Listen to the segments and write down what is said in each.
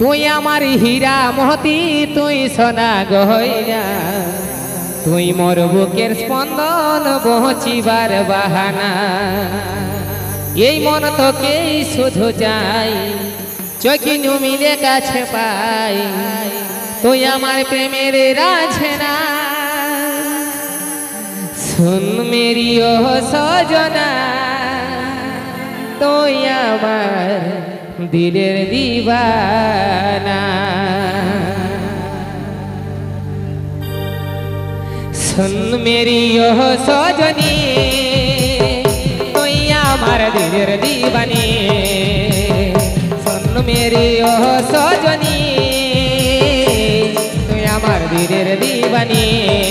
তুই আমার হীরা মহতি তুই সোনা গহইনা তুই মোর বুকের স্পন্দন পৌঁছিবার বাহানা এই মন তোকেই শুধু চাই চোখিনু মিলে কাছে পাই তুই আমার প্রেমের রাঝনা सुन मेरी ओ सजना तो আমার দিলের দিবানা सुन मेरी ओ सजनी तो আমার দিলের দিবাनी सुन मेरी ओ सजनी तो আমার দিলের দিবাनी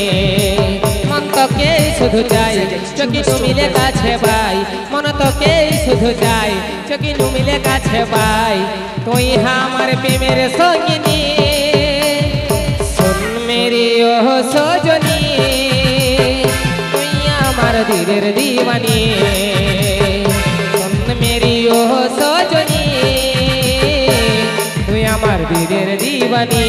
তোকে শুধু চাই চোখিনু মিলে কাছে পাই মন তোকে শুধু চাই চোখিনু মিলে কাছে পাই তুই আমার প্রেমের সঙ্গিনী শুন মেরি ও সজনী তুই আমার দিলের দিবানী শুন মেরি ও সজনী তুই আমার দিলের দিবানী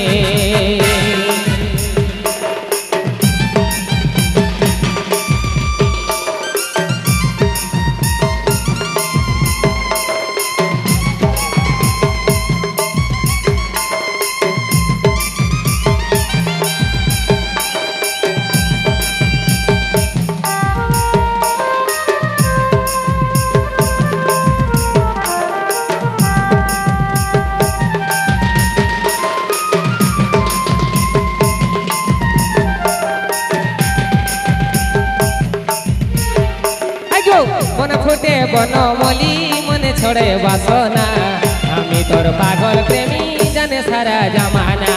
मन फुटे बनमली मन छोड़े बासना हमी तोर पागल प्रेमी जाने सारा जमाना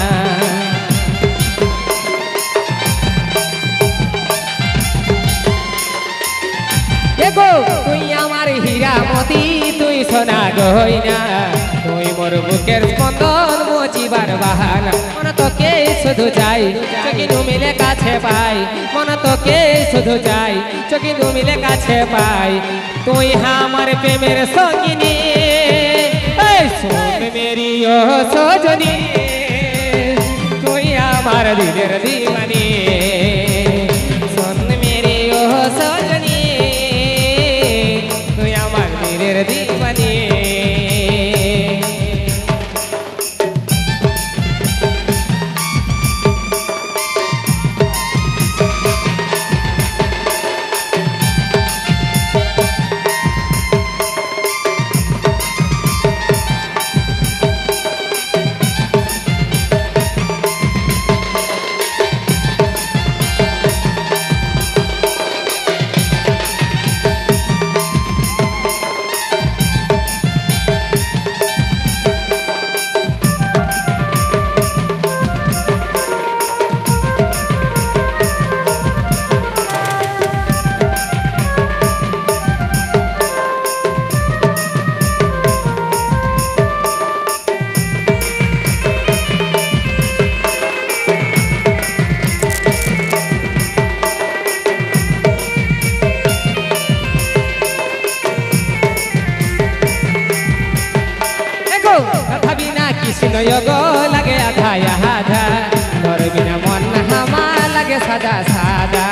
देखो तुई आमार हीरा मोती तुई सोना गहना तुई मोर बुकेर स्पंदन मोचिबार बाहाना मन তোকে শুধু চাই চোখিনু মিলে কাছে পাই মন তোকে শুধু চাই চোখিনু মিলে কাছে পাই তুই আমার প্রেমের সঙ্গিনী এই শুন মেরি ও সজনী তুই আমার দিলের দিবানী শুন মেরি ও সজনী তুই আমার দিলের দিবানী गो लगे आधा आधा तोर बिना मन हमा लगे सादा सादा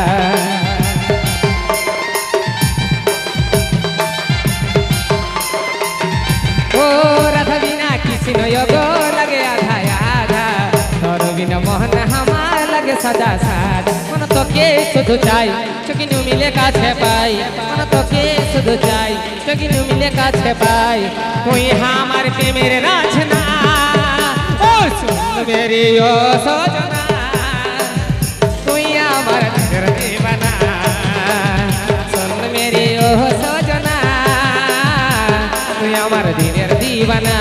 ओ राधा बिना किसी गो लगे आधा आधा तोर बिना मन हमा लगे सादा सादा मन তোকে শুধু চাই চোখিনু মিলে কাছে পাই মন তোকে শুধু চাই চোখিনু মিলে কাছে পাই তুই আমার প্রেমের রাঝনা सुन मेरी ओ सजना तुई आमार दिलेर दीवाना सुन मेरी ओ सजना तुई आमार दिलेर दीवाना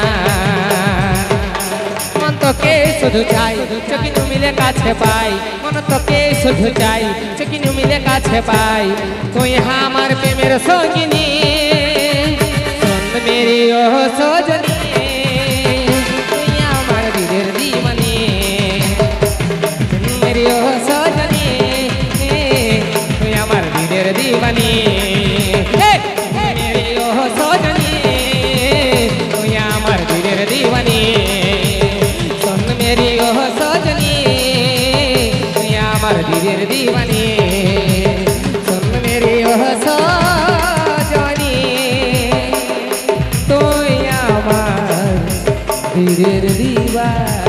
मन তোকে শুধু চাই চোখিনু মিলে কাছে পাই মন তোকে শুধু চাই চোখিনু মিলে কাছে পাই তুই আমার প্রেমের সঙ্গিনী सुन मेरी ओ सजनी दीवानी मेरी ओ सजनी तुई आमार दिलेर दीवानी দিলের দিওয়ানি শোন মেরি ও সজনী তুই আমার দিলের দিওয়ানি